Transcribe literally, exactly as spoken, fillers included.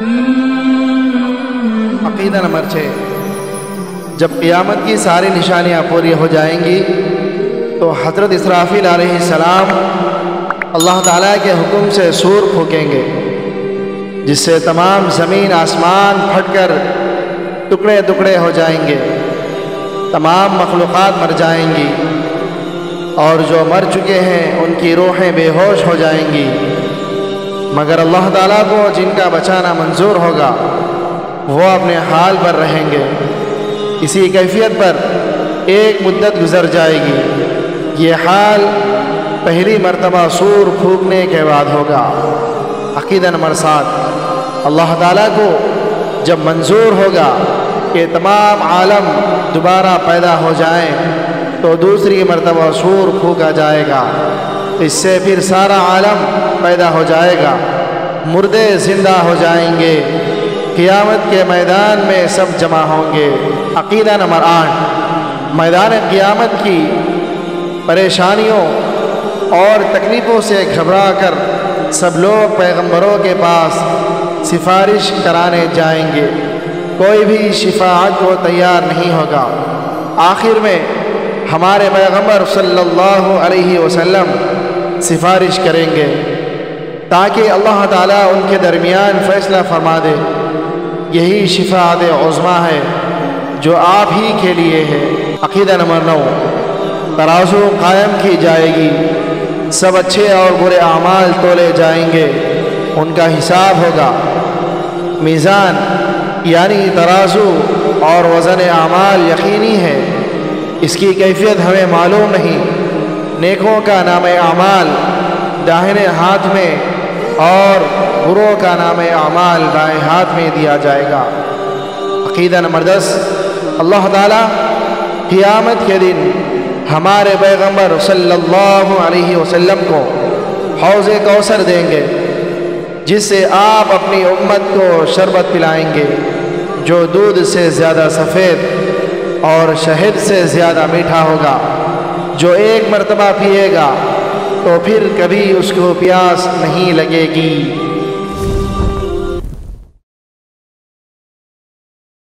عقیدہ نمبر چھ، جب قیامت کی ساری نشانیاں پوری ہو جائیں گی تو حضرت اسرافیل علیہ السلام اللہ تعالیٰ کے حکم سے سور پھونکیں گے، جس سے تمام زمین آسمان پھٹ کر ٹکڑے ٹکڑے ہو جائیں گے، تمام مخلوقات مر جائیں گی، اور جو مر چکے ہیں ان کی روحیں بے ہوش ہو جائیں گی، مگر اللہ تعالیٰ کو جن کا بچانا منظور ہوگا وہ اپنے حال پر رہیں گے۔ اسی کیفیت پر ایک مدت گزر جائے گی۔ یہ حال پہلی مرتبہ سور پھونکنے کے بعد ہوگا۔ عقیدہ نمبر سات، اللہ تعالیٰ کو جب منظور ہوگا کہ تمام عالم دوبارہ پیدا ہو جائیں تو دوسری مرتبہ سور پھونکا جائے گا، اس سے پھر سارا عالم پیدا ہو جائے گا، مردے زندہ ہو جائیں گے، قیامت کے میدان میں سب جمع ہوں گے۔ عقیدہ نمبر آٹھ، میدان قیامت کی پریشانیوں اور تکلیفوں سے گھبرا کر سب لوگ پیغمبروں کے پاس سفارش کرانے جائیں گے، کوئی بھی شفاعت کو تیار نہیں ہوگا۔ آخر میں ہمارے پیغمبر صلی اللہ علیہ وسلم سفارش کریں گے تاکہ اللہ تعالیٰ ان کے درمیان فیصلہ فرما دے۔ یہی شفاعت عظمیٰ ہے جو آپ ہی کے لیے ہے۔ عقیدہ نمبر نو، ترازو قائم کی جائے گی، سب اچھے اور برے اعمال تولے جائیں گے، ان کا حساب ہوگا۔ میزان یعنی ترازو اور وزن اعمال یقینی ہے، اس کی کیفیت ہمیں معلوم نہیں۔ نیکوں کا نام اعمال داہنے ہاتھ میں اور بروں کا نام اعمال بائیں ہاتھ میں دیا جائے گا۔ عقیدہ نمبر دس، اللہ تعالیٰ قیامت کے دن ہمارے پیغمبر صلی اللہ علیہ وسلم کو حوض کوثر دیں گے، جس سے آپ اپنی امت کو شربت پلائیں گے جو دودھ سے زیادہ سفید اور شہد سے زیادہ میٹھا ہوگا۔ جو ایک مرتبہ پیے گا تو پھر کبھی اس کو پیاس نہیں لگے گی۔